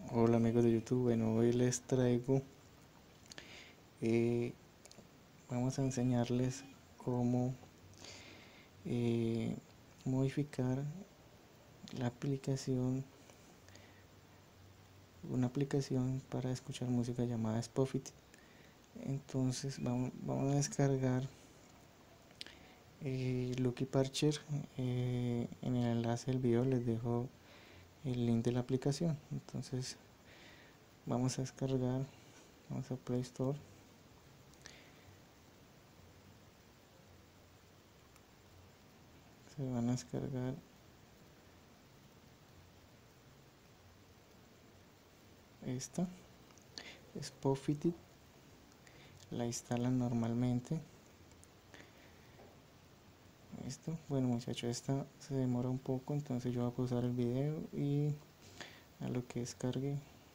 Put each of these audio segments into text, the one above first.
Hola amigos de YouTube, bueno, hoy les traigo, eh, vamos a enseñarles cómo eh, modificar la aplicación, una aplicación para escuchar música llamada Spotify. Entonces vamos a descargar Lucky Parcher. En el enlace del video les dejo el link de la aplicación. Entonces vamos a descargar, vamos a Play Store. Se van a descargar esta Spotify, la instalan normalmente. Esto, bueno muchachos, esta se demora un poco, entonces yo voy a pausar el video y a lo que descargue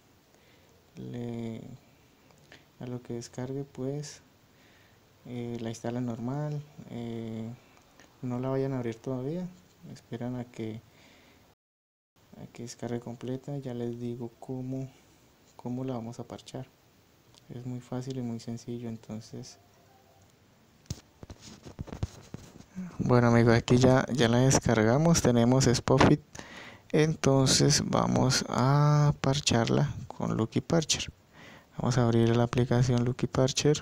le a lo que descargue pues la instalan normal. No la vayan a abrir todavía, esperan a que descargue completa. Ya les digo cómo la vamos a parchar. Es muy fácil y muy sencillo. Entonces, bueno amigos, aquí ya la descargamos, tenemos Spotify. Entonces vamos a parcharla con Lucky Parcher. Vamos a abrir la aplicación Lucky Parcher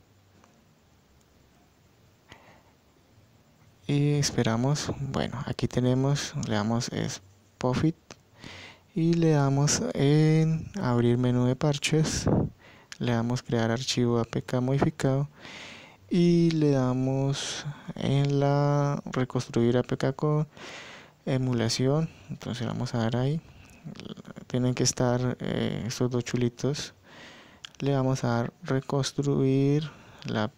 y esperamos. Bueno, aquí tenemos, le damos Spotify y le damos en abrir menú de parches, le damos crear archivo APK modificado y le damos en la reconstruir APK con emulación. Entonces vamos a dar ahí, tienen que estar estos dos chulitos. Le vamos a dar reconstruir la.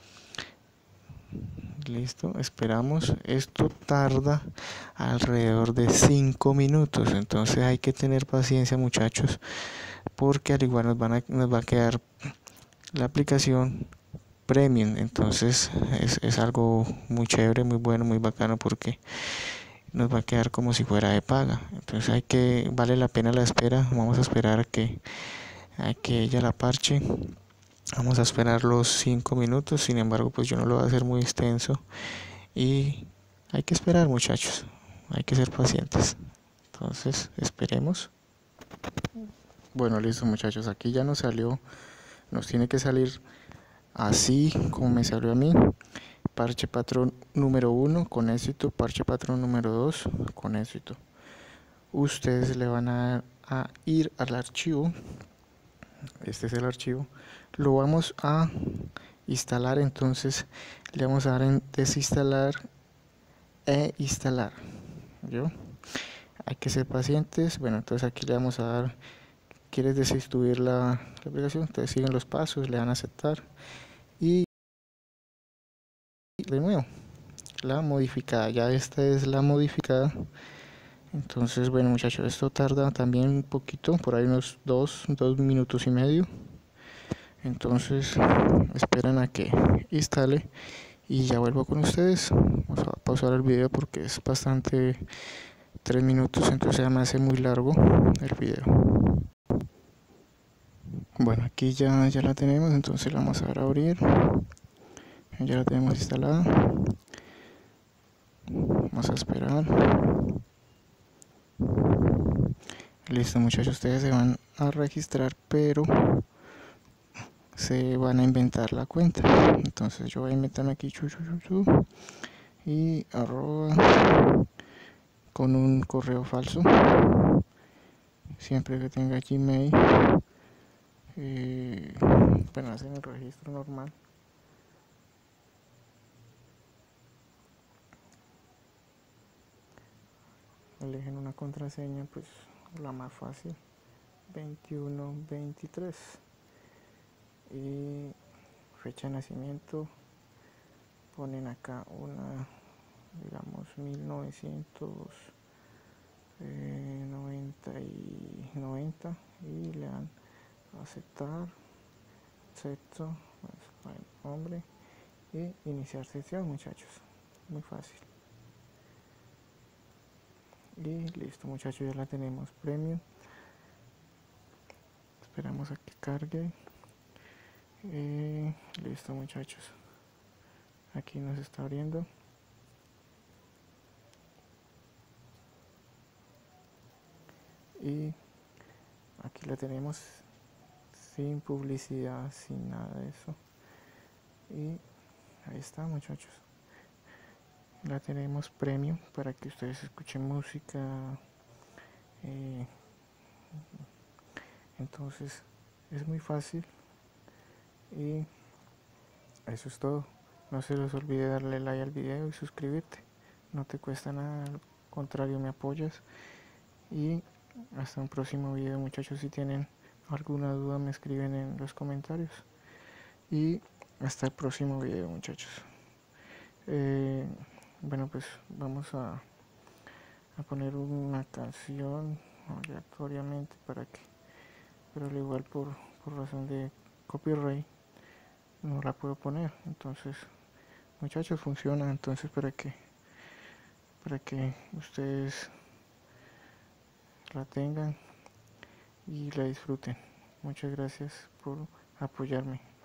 Listo, esperamos. Esto tarda alrededor de 5 minutos, entonces hay que tener paciencia muchachos, porque al igual nos va a quedar la aplicación premium. Entonces es algo muy chévere, muy bueno, muy bacano, porque nos va a quedar como si fuera de paga. Entonces vale la pena la espera. Vamos a esperar a que ella la parche. Vamos a esperar los 5 minutos. Sin embargo, pues yo no lo voy a hacer muy extenso y hay que esperar muchachos, hay que ser pacientes. Entonces esperemos. Bueno, listo muchachos, aquí ya nos salió, nos tiene que salir así como me salió a mí: parche patrón número 1 con éxito, parche patrón número 2 con éxito. Ustedes le van a ir al archivo. Este es el archivo, lo vamos a instalar. Entonces le vamos a dar en desinstalar e instalar. ¿Yo? Hay que ser pacientes. Bueno, entonces aquí le vamos a dar, quieres desinstruir la aplicación, entonces siguen los pasos, le dan a aceptar y de nuevo la modificada. Ya esta es la modificada. Entonces bueno muchachos, esto tarda también un poquito, por ahí unos 2 minutos y medio. Entonces esperan a que instale y ya vuelvo con ustedes. Vamos a pausar el video porque es bastante, 3 minutos, entonces ya me hace muy largo el video. Bueno, aquí ya la tenemos, entonces la vamos a dar a abrir. Ya la tenemos instalada. Vamos a esperar. Listo muchachos, ustedes se van a registrar, pero se van a inventar la cuenta. Entonces yo voy a inventarme aquí y arroba con un correo falso, siempre que tenga Gmail. Bueno, hacen el registro normal. Eligen una contraseña, pues la más fácil, 2123, y fecha de nacimiento ponen acá una, digamos 1990 y le dan aceptar, acepto, nombre y iniciar sesión muchachos, muy fácil. Y listo muchachos, ya la tenemos premium. esperamos a que cargue. Listo, muchachos, aquí nos está abriendo. Y aquí la tenemos sin publicidad, sin nada de eso. Y ahí está, muchachos, la tenemos premium para que ustedes escuchen música. Entonces es muy fácil y eso es todo. No se les olvide darle like al video y suscribirte, no te cuesta nada, al contrario, me apoyas. Y hasta un próximo video, muchachos. Si tienen alguna duda me escriben en los comentarios. Y hasta el próximo video, muchachos. Bueno, pues vamos a poner una canción aleatoriamente para que, pero al igual por razón de copyright no la puedo poner. Entonces, muchachos, funciona. Entonces, para que ustedes la tengan y la disfruten. Muchas gracias por apoyarme.